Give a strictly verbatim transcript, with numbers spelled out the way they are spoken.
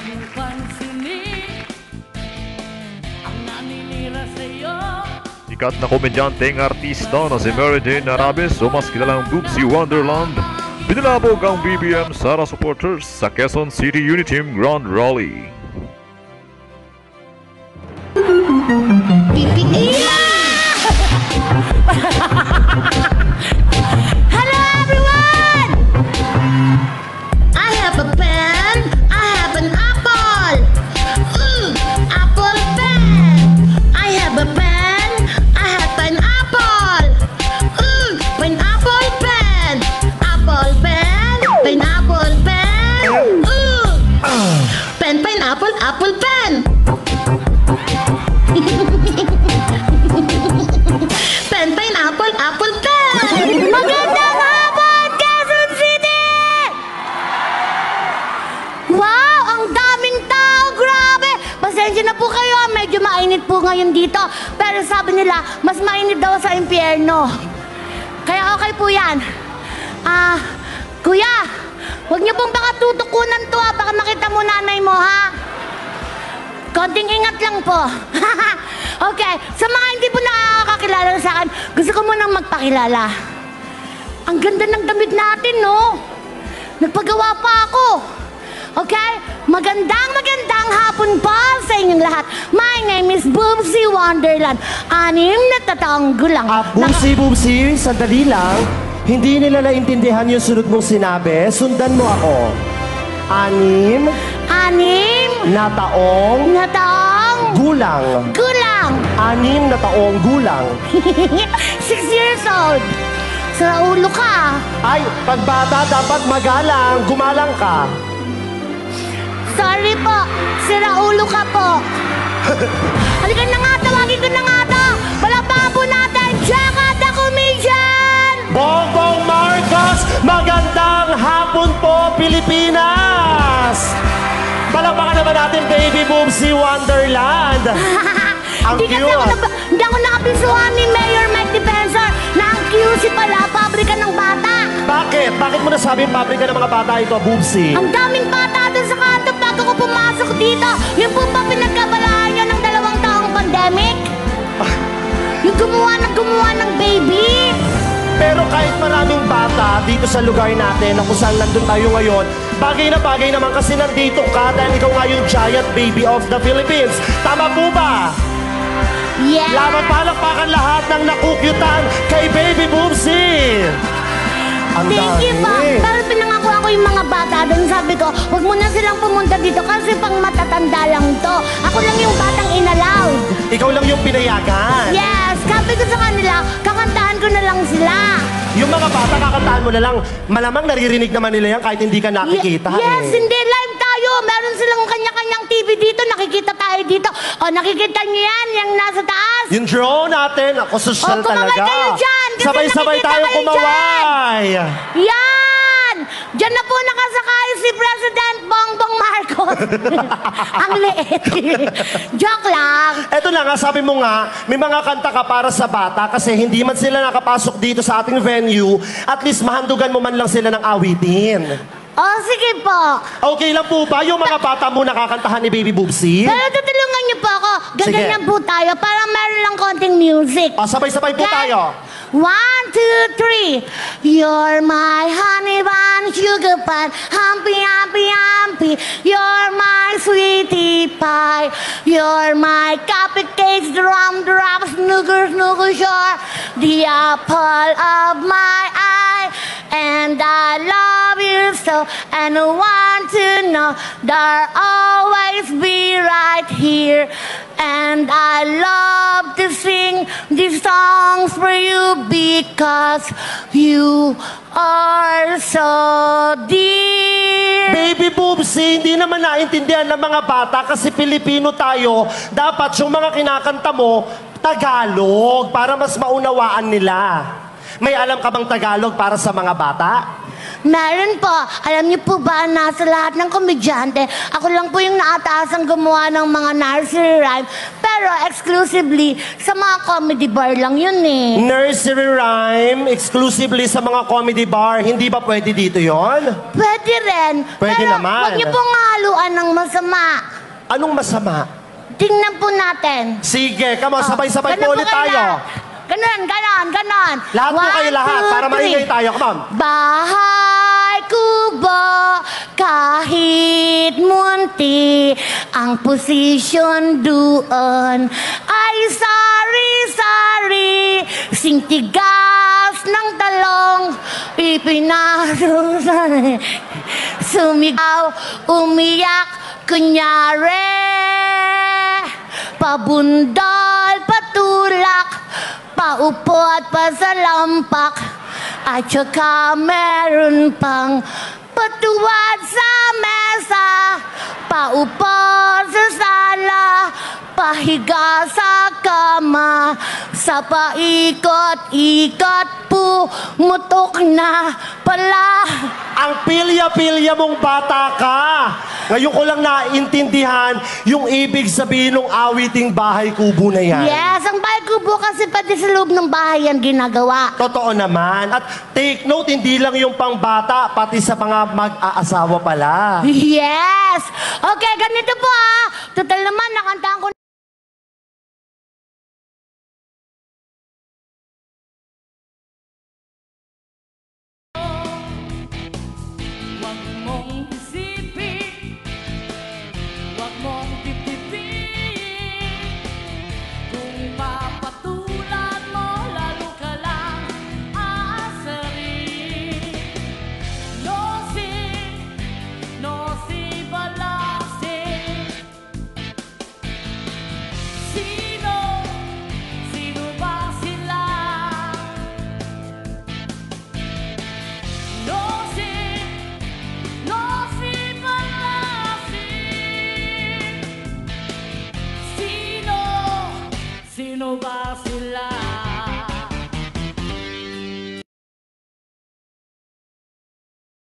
Sikat na komedyanteng artista na si Mary Jane Arabes o mas kilalang Boobsy Wonderland, pinalabog ang B B M Sara supporters sa Quezon City Uniteam Grand Rally. Hello everyone! I have a pen, I have an apple. Mm, apple pen. I have a pen, I have an apple. Mm, pineapple pen. Apple pen, pineapple pen. Mm. Pen, pineapple, apple pen. Pen, pineapple, apple pen. Magandang hapon, Quezon City! Wow, ang daming tao, grabe! Pasensya na po kayo, medyo mainit po ngayon dito. Pero sabi nila, mas mainit daw sa impyerno. Kaya okay po yan. Ah, kuya, huwag niyo pong baka tutukunan to ha, baka makita mo nanay mo ha. Konting ingat lang po. Okay, sa mga hindi po nakakakilala sa akin, gusto ko munang magpakilala. Ang ganda ng damit natin, no? Nagpagawa pa ako. Okay? Magandang magandang hapon po sa inyong lahat. My name is Boobsy Wonderland. Anim na taong gulang. Ah, Boobsy, Boobsy, sandali lang. Hindi nila naintindihan yung sunod mong sinabi. Sundan mo ako. Anim Anim na taong na taong gulang. gulang. Anim na taong gulang. Six years old. Sa ulo ka. Ay, pagbata dapat magalang. Gumalang ka. Sorry po. Sira ulo ka po. Halika na nga, tawagin ko na nga to. Palakpakan po natin, Jaka the Comedian! Bongbong Marcos, magandang hapon po, Pilipinas! Palakpakan naman natin, Baby Boobsy Wonderland. Ang Di kasi ako, cute. nab- di ako nakapisuhan ni Mayor Mike Defensor na ang Q C pala, pabrika ng bata. Bakit? Bakit mo nasabing pabrika ng mga bata ito, Boobsy? Ang daming bata doon sa kanto bago ko pumasok dito. Yung po ba pinagkabalahan nyo ng dalawang taong pandemic? Yung gumawa ng gumawa ng baby. Pero kahit maraming bata dito sa lugar natin na kung saan nandun tayo ngayon, bagay na bagay naman kasi nandito ka dahil ikaw nga yung giant baby of the Philippines. Tama po ba? Yeah. Laban palakpakan lahat ng nakukyutan kay Baby Boobsy. Ang Thank you po. dami. Pero pinangako ako yung mga bata doon. Sabi ko, huwag mo na silang pumunta dito kasi pang matatanda lang to. Ako lang yung batang inallowed. Ikaw lang yung pinayagan. Yes, sabi ko sa kanila, kakantahan ko na lang sila. Yung mga bata, kakantaan mo na lang. Malamang naririnig naman nila yan kahit hindi ka nakikita. Ye- yes, eh. hindi. Live tayo. Meron silang kanya-kanyang T V dito. Nakikita tayo dito. O, nakikita niyo yan, yung nasa taas. Yung drone natin, ako social Oh, kumaway talaga. kayo dyan, kasi Sabay-sabay nakikita tayo kayo kumaway. Yan! Diyan na po nakasakay si President Bongbong Marcos. Ang liit. Joke lang. Eto na nga, sabi mo nga, may mga kanta ka para sa bata kasi hindi man sila nakapasok dito sa ating venue, at least mahandugan mo man lang sila ng awitin. Oh, sige po. Okay lang po ba yung mga bata mo nakakantahan ni Baby Boobsy? Pero tutulungan niyo po ako. Gaganyan Sige. po tayo para meron lang konting music. O, sabay-sabay po Okay? tayo. One, two, three. You're my honey bun, sugar bun, humpy, humpy, humpy. You're my sweetie pie. You're my cupcakes, drum, drop, snooker, snooker, sure. The apple of my eye. And I love you so, and I want to know that I'll always be right here. And I love to sing these songs for you because you are so dear. Baby Boobsy, hindi naman naintindihan ng mga bata kasi Pilipino tayo. Dapat yung mga kinakanta mo, Tagalog, para mas maunawaan nila. May alam ka bang Tagalog para sa mga bata? Meron po. Alam niyo po ba, nasa lahat ng komedyante, ako lang po yung naataasang gumawa ng mga nursery rhyme. Pero Pero exclusively sa mga comedy bar lang yun eh. Nursery rhyme, exclusively sa mga comedy bar. Hindi ba pwede dito yon? Pwede rin. Pwede Pero naman. huwag niyo pong haluan ng masama. Anong masama? Tingnan po natin. Sige, come on, Oh, sabay-sabay ganun po ulit kayo tayo. lahat. Ganon, ganon, ganon. Lahat po One, kayo lahat, two, para three. maingay tayo. Come on. Bahay kubo, kahit munti, ang posisyon doon ay sari-sari, singtigas ng talong, ipinasok, sumigaw, umiyak, kunyari, pabundol, patulak, paupo at pasalampak, at saka meron pang patuwad sa mesa, paupo sa sala, pahiga sa kama, sa paikot-ikot, pumutok na pala. Ang pilya-pilya mong bata ka. Ngayon ko lang naintindihan yung ibig sabihin ng awiting bahay kubo na yan. Yes, ang bahay kubo kasi pati sa loob ng bahay yan ginagawa. Totoo naman. At take note, hindi lang yung pangbata, pati sa mga mag-aasawa pala. Yes! Okay, ganito po ah. Total naman, nakantaan ko Huwag mong isipin, huwag mong titipin. Kung papatulan mo, lalo ka lang aasarin. No sin, no si balasin. Sino, sino ba sila? No sin, no si balasin. Sino, sino ba